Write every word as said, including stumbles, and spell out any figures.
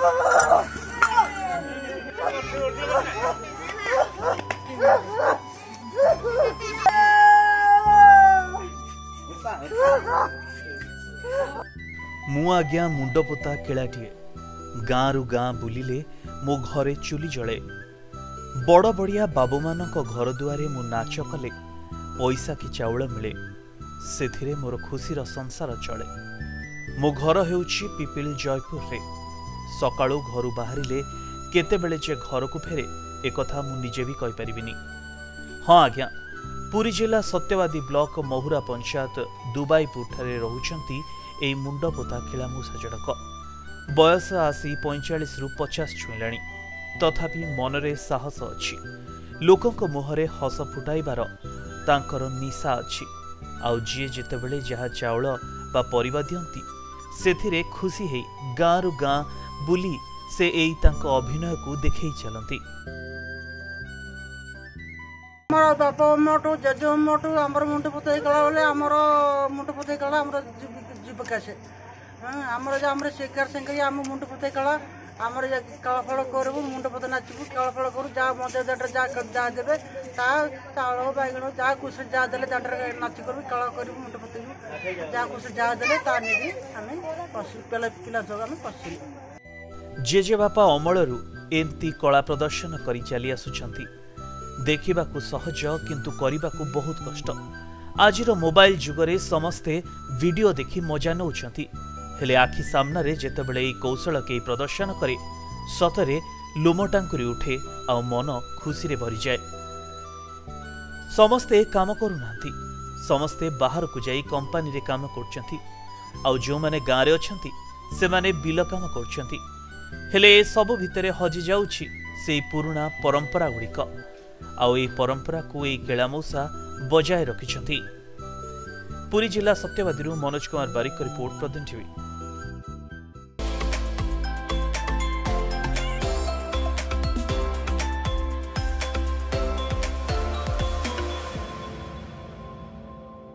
मु आज्ञा मुंडपोता केलाटीए गाँ रु गाँ बुलिले मो घरे चुली जले बड़ बड़िया बाबू मानक घर दुआरे मु नाच कले पैसा कि चाउल मिले सेथिरे मोर खुशीर संसार चले। मो घर हेउछि पिपिल जयपुर रे सकाळु घरु बाहरिले केतेबेले जे घर को फेरे एकथा मु निजे भी कहि परिबिनी। हाँ आज्ञा पुरी जिला सत्यवादी ब्लॉक महुरा पंचायत दुबाईपुर ठारे रहुचंती एई मुंडपोता खेला मूसा जड़क बयस आसी पैंचाश रु पचास छुईलाणी तथापि मनरे साहस अछि लोकंक मुहरे हस फुटाइबार तांकर निशा अछि आउ जी जेतेबेले जहा चाउल बा परिबा दियंती सेथिरे खुशी हेई गाँ रु गाँ बुली से एई तांक अभिनय को देखै चलंती। आमर बापा मोटू जजो मोटू आमर मुंड पोते कला बोले आमर मुंड पोते कला आमर जीविका से आमर जे आमर शिकार संगे आम मुंड पोते कला आमर जे काला फळ करबु मुंड पोते नाचबु काला फळ करू जा मजे दटर जा जा देबे ता ताळो बाइगणो जा कुछ जा देले दटर नाच करबु काला करबु मुंड पोते जा कुछ जा देले ता नेगी हमें पसु पेला पिला जगह में पसु जेजे बापा अमलरू एमती कला प्रदर्शन करी चली आसुछंती देखिबाकू सहज किंतु करिबाकू बहुत कष्ट। आजिर मोबाइल जुगरे समस्ते वीडियो देखि मजा नौछंती हेले आखि सामने जेतेबेले एई कौशल के प्रदर्शन करे सतरे लोमटांकुरी उठे आ मन खुशी रे भरी जाए। समस्ते काम करूनांती समस्ते बाहर को जाई कंपनी रे काम करछंती आ जो माने गाँ रे अछंती से माने बिल काम करछंती हेले ए सब भितरे हजि जाउछि सेई पुराना परंपरा गुड़िक आउ ए परंपरा को ए केलामूसा बजाय रखिछंती। पुरी जिला सत्यवादी मनोज कुमार बारिक रिपोर्ट प्रदीप टीवी।